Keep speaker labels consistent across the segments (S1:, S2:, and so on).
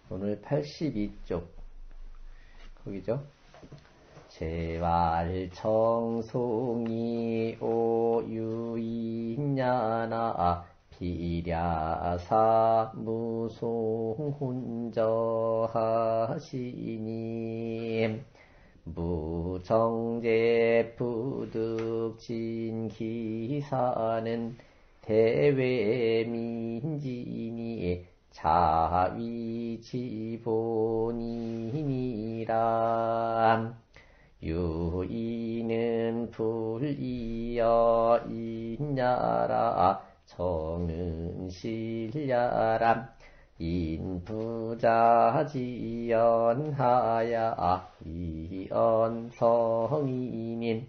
S1: 오늘 82쪽 거기죠. 제왈청송이 오유인야나 비랴사 무송훈저하시니 무정제 부득진기사는 대외민진이 자위지본이니라. 유이는 불이여 인야라 정은 실야람 인부자지연하야 이언성인인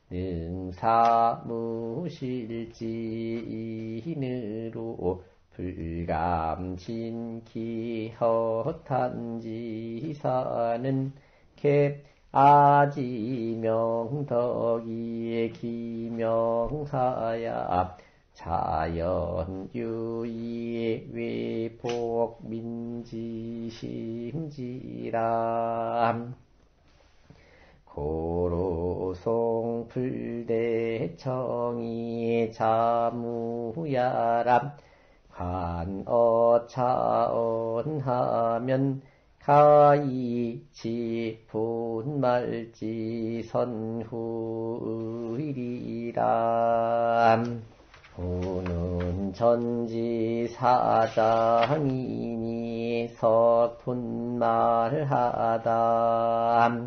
S1: 능사무실지인으로 불감진기허탄지사는 개 아지명덕이 기명사야 자연유의 외복민지심지람 고로송불대청이 자무야람 관어차언하면 가이지 분말지 선후의리라. 우는 전지사장이니 석분말하다.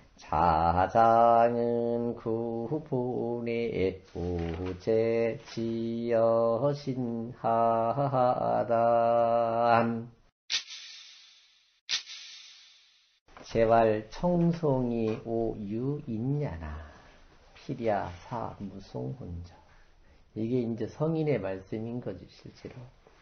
S1: 자장은 구분의 우제지여신하다. 제왈 청송이 오유인야나 피랴 사무송훈저. 이게 이제 성인의 말씀인 거지 실제로.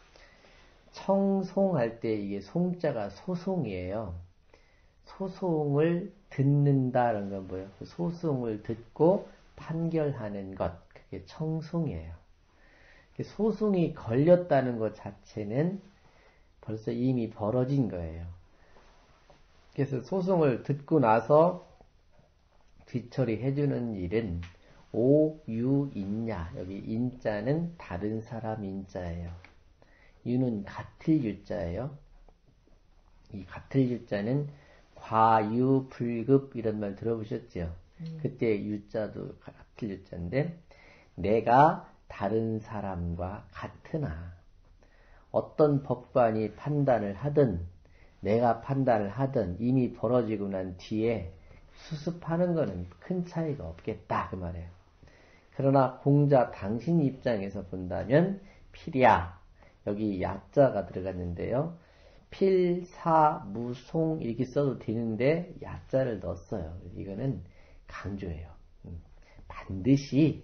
S1: 청송할 때 이게 송자가 소송이에요. 소송을 듣는다는 건 뭐예요? 소송을 듣고 판결하는 것, 그게 청송이에요. 소송이 걸렸다는 것 자체는 벌써 이미 벌어진 거예요. 그래서 소송을 듣고 나서 뒤처리해주는 일은 오유인야, 여기 인자는 다른 사람 인자예요. 유는 같을 유자예요. 이 같을 유자는 과유불급 이런 말 들어보셨죠? 그때 유자도 같을 유자인데 내가 다른 사람과 같으나 어떤 법관이 판단을 하든 내가 판단을 하든 이미 벌어지고 난 뒤에 수습하는 거는 큰 차이가 없겠다 그 말이에요. 그러나 공자 당신 입장에서 본다면 필야, 여기 야자가 들어갔는데요. 필사무송 이렇게 써도 되는데 야자를 넣었어요. 이거는 강조해요. 반드시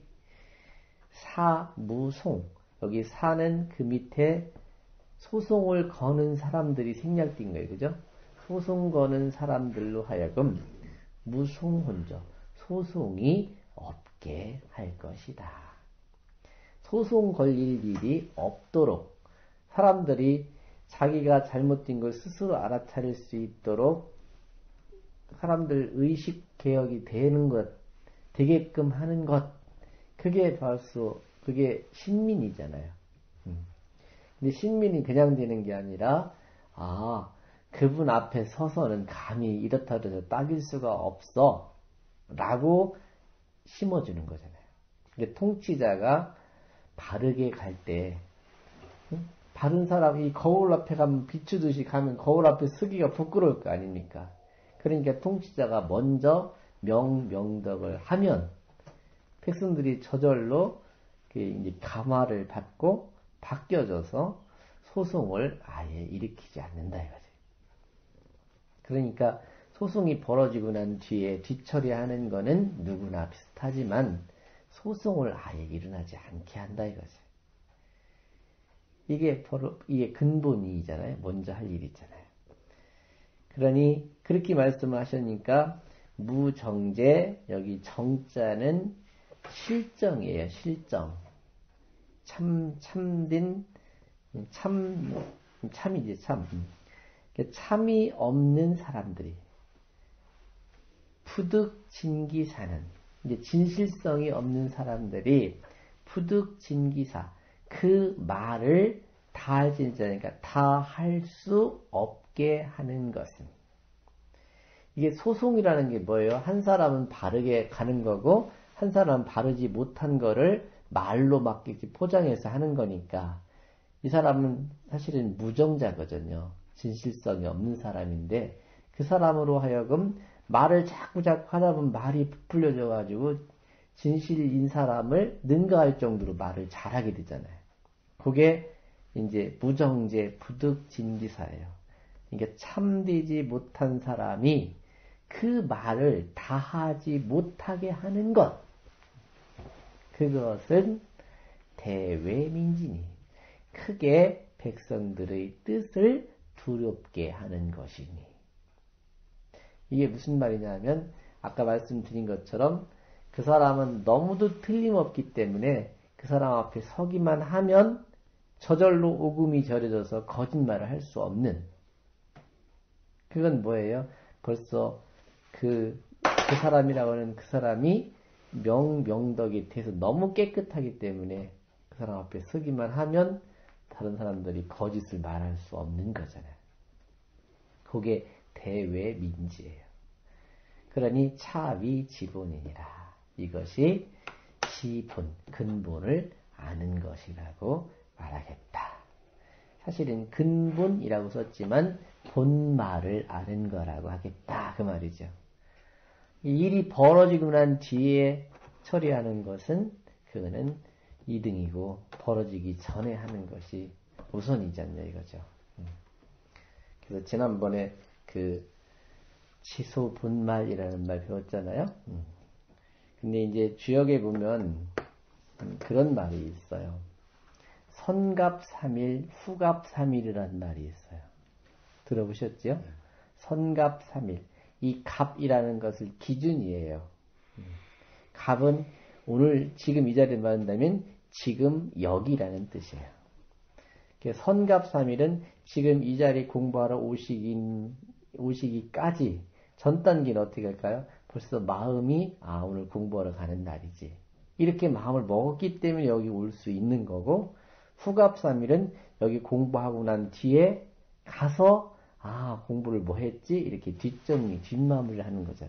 S1: 사무송, 여기 사는 그 밑에 소송을 거는 사람들이 생략된 거예요. 그죠? 소송 거는 사람들로 하여금 무송혼저, 소송이 없게 할 것이다. 소송 걸릴 일이 없도록 사람들이 자기가 잘못된 걸 스스로 알아차릴 수 있도록 사람들 의식 개혁이 되는 것, 되게끔 하는 것, 그게 벌써, 그게 신민이잖아요. 근데 신민이 그냥 되는 게 아니라, 그분 앞에 서서는 감히 이렇다 해서 딱일 수가 없어. 라고 심어주는 거잖아요. 근데 통치자가 바르게 갈 때, 바른 사람이 거울 앞에 가면 비추듯이 가면 거울 앞에 서기가 부끄러울 거 아닙니까? 그러니까 통치자가 먼저 명덕을 하면 백성들이 저절로 이제 감화를 받고 바뀌어져서 소송을 아예 일으키지 않는다 이거지. 그러니까 소송이 벌어지고 난 뒤에 뒤처리하는 거는 누구나 비슷하지만 소송을 아예 일어나지 않게 한다 이거지. 이게 근본이잖아요. 먼저 할 일이잖아요. 그러니 그렇게 말씀을 하셨으니까 무정제, 여기 정자는 실정이에요. 실정. 참된 참이지 참. 참이 없는 사람들이 푸득진기사는 이제 진실성이 없는 사람들이 푸득진기사 그 말을 다 그러니까 다 할 수 없게 하는 것은 이게 소송이라는 게 뭐예요? 한 사람은 바르게 가는 거고 한 사람은 바르지 못한 거를 말로 막 이렇게 포장해서 하는 거니까 이 사람은 사실은 무정자거든요. 진실성이 없는 사람인데 그 사람으로 하여금 말을 자꾸 하다 보면 말이 부풀려져 가지고 진실인 사람을 능가할 정도로 말을 잘하게 되잖아요. 그게 이제 무정제 부득진기사예요. 그러니까 참되지 못한 사람이 그 말을 다하지 못하게 하는 것, 그것은 대외민진이 크게 백성들의 뜻을 두렵게 하는 것이니. 이게 무슨 말이냐면 아까 말씀드린 것처럼 그 사람은 너무도 틀림없기 때문에 그 사람 앞에 서기만 하면 저절로 오금이 저려져서 거짓말을 할 수 없는, 그건 뭐예요? 벌써 그 사람이라고 하는 그 사람이 명덕이 돼서 너무 깨끗하기 때문에 그 사람 앞에 서기만 하면 다른 사람들이 거짓을 말할 수 없는 거잖아요. 그게 대외민지예요. 그러니 차위 지본이니라. 이것이 지본, 근본을 아는 것이라고 말하겠다. 사실은 근본이라고 썼지만 본말을 아는 거라고 하겠다. 그 말이죠. 이 일이 벌어지고 난 뒤에 처리하는 것은 그거는 2등이고 벌어지기 전에 하는 것이 우선이지 않냐 이거죠. 그래서 지난번에 그 치소 본말이라는 말 배웠잖아요. 근데 이제 주역에 보면 그런 말이 있어요. 선갑삼일, 후갑삼일이라는 말이 있어요. 들어보셨죠? 선갑삼일. 이 갑이라는 것을 기준이에요. 갑은 오늘 지금 이 자리에 말한다면 지금 여기라는 뜻이에요. 선갑삼일은 지금 이 자리에 공부하러 오시기까지 전 단계는 어떻게 할까요? 벌써 마음이 오늘 공부하러 가는 날이지. 이렇게 마음을 먹었기 때문에 여기 올 수 있는 거고, 후갑삼일은 여기 공부하고 난 뒤에 가서 공부를 뭐 했지? 이렇게 뒷마무리를 하는 거잖아요.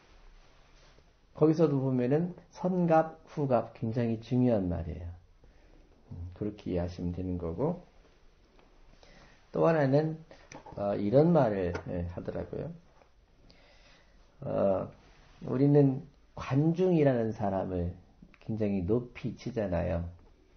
S1: 거기서도 보면은 선갑, 후갑 굉장히 중요한 말이에요. 그렇게 이해하시면 되는 거고, 또 하나는 이런 말을 하더라고요. 우리는 관중이라는 사람을 굉장히 높이 치잖아요.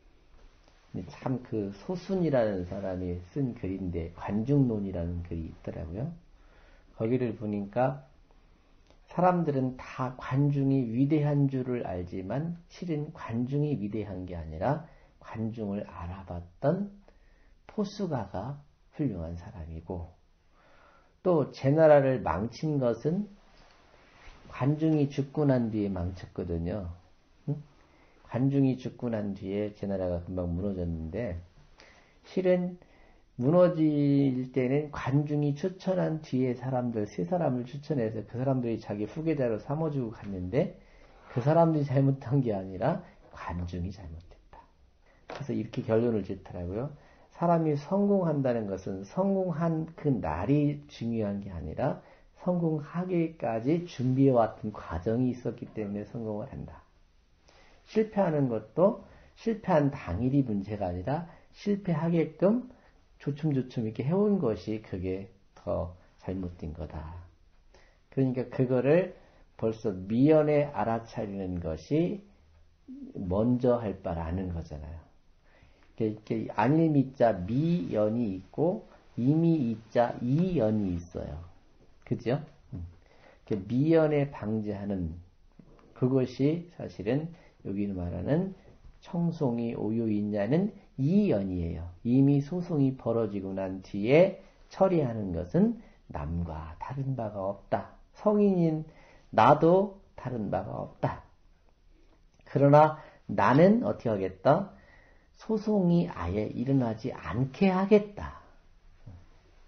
S1: 참 그 소순이라는 사람이 쓴 글인데 관중론이라는 글이 있더라고요. 거기를 보니까 사람들은 다 관중이 위대한 줄을 알지만 실은 관중이 위대한 게 아니라 관중을 알아봤던 포수가가 훌륭한 사람이고, 또 제 나라를 망친 것은 관중이 죽고 난 뒤에 망쳤거든요. 관중이 죽고 난 뒤에 제 나라가 금방 무너졌는데, 실은 무너질 때는 관중이 추천한 뒤에 사람들, 세 사람을 추천해서 그 사람들이 자기 후계자로 삼아주고 갔는데, 그 사람들이 잘못한 게 아니라 관중이 잘못했다. 그래서 이렇게 결론을 짓더라고요. 사람이 성공한다는 것은 성공한 그 날이 중요한 게 아니라 성공하기까지 준비해왔던 과정이 있었기 때문에 성공을 한다. 실패하는 것도 실패한 당일이 문제가 아니라 실패하게끔 조춤조춤 이렇게 해온 것이 그게 더 잘못된 거다. 그러니까 그거를 벌써 미연에 알아차리는 것이 먼저 할 바라는 거잖아요. 이렇게 안일미자 미연이 있고 이미이자 이연이 있어요. 그죠? 미연에 방지하는 그것이 사실은 여기 말하는 청송이 오유인자는 이연이에요. 이미 소송이 벌어지고 난 뒤에 처리하는 것은 남과 다른 바가 없다. 성인인 나도 다른 바가 없다. 그러나 나는 어떻게 하겠다? 소송이 아예 일어나지 않게 하겠다.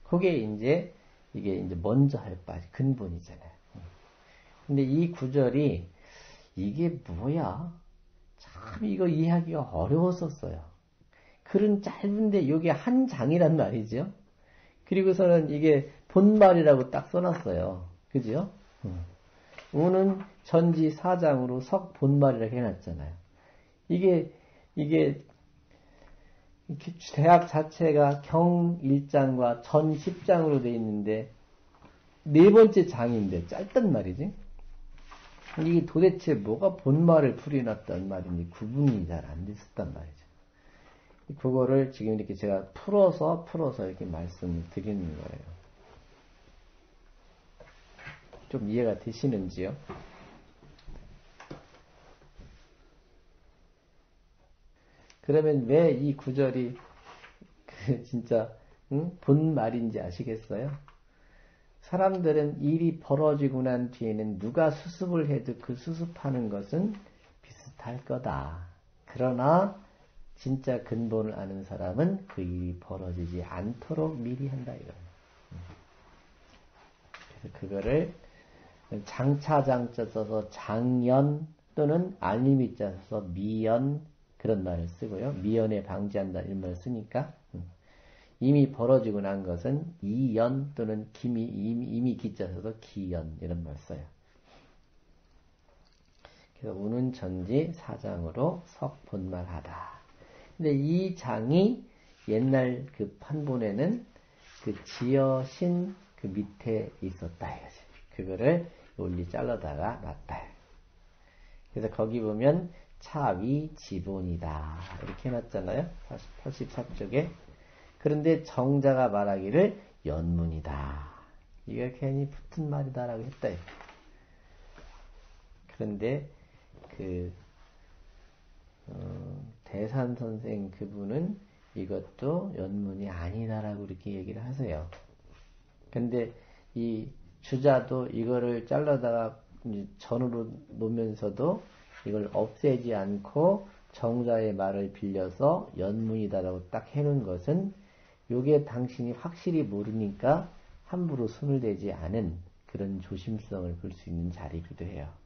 S1: 그게 이제 이게 이제 먼저 할 바, 근본이잖아요. 근데 이 구절이 이게 뭐야? 참 이거 이해하기가 어려웠었어요. 글은 짧은데 이게 한 장이란 말이죠. 그리고서는 이게 본말이라고 딱 써놨어요. 그죠? 우는 전지 4장으로 석 본말이라고 해놨잖아요. 이게 대학 자체가 경 1장과 전 10장으로 되어 있는데 네 번째 장인데 짧단 말이지. 이게 도대체 뭐가 본말을 풀이해놨단 말인지 구분이 잘 안 됐었단 말이죠. 그거를 지금 이렇게 제가 풀어서 이렇게 말씀을 드리는 거예요. 좀 이해가 되시는지요? 그러면 왜 이 구절이 진짜 본말인지 아시겠어요? 사람들은 일이 벌어지고 난 뒤에는 누가 수습을 해도 그 수습하는 것은 비슷할 거다. 그러나 진짜 근본을 아는 사람은 그 일이 벌어지지 않도록 미리 한다 이거예요. 그래서 그거를 장차장자 써서 장연 또는 알림이자 써서 미연 그런 말을 쓰고요. 미연에 방지한다 이런 말을 쓰니까 이미 벌어지고 난 것은 이연 또는 이미 기자 써서 기연 이런 말 써요. 그래서 우는 전지 4장으로 석 본말하다. 근데 이 장이 옛날 그 판본에는 그 지어신 그 밑에 있었다 이거지. 그거를 올리 잘라다가 놨다. 그래서 거기 보면 차위 지본이다 이렇게 해놨잖아요. 84쪽에. 그런데 정자가 말하기를 연문이다. 이거 괜히 붙은 말이다라고 했다. 그런데 대산 선생 그분은 이것도 연문이 아니다라고 이렇게 얘기를 하세요. 근데 이 주자도 이거를 잘라다가 전으로 놓으면서도 이걸 없애지 않고 정자의 말을 빌려서 연문이다라고 딱 해놓은 것은 요게 당신이 확실히 모르니까 함부로 손을 대지 않은 그런 조심성을 볼 수 있는 자리이기도 해요.